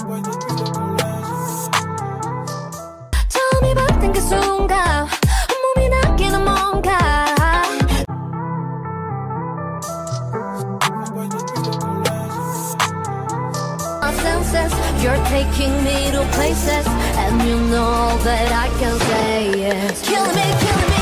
처음이 봤던 그 순간 몸이 낚이는 뭔가 senses, you're taking me to places, and you know that I can say yes. Killing me, killing me.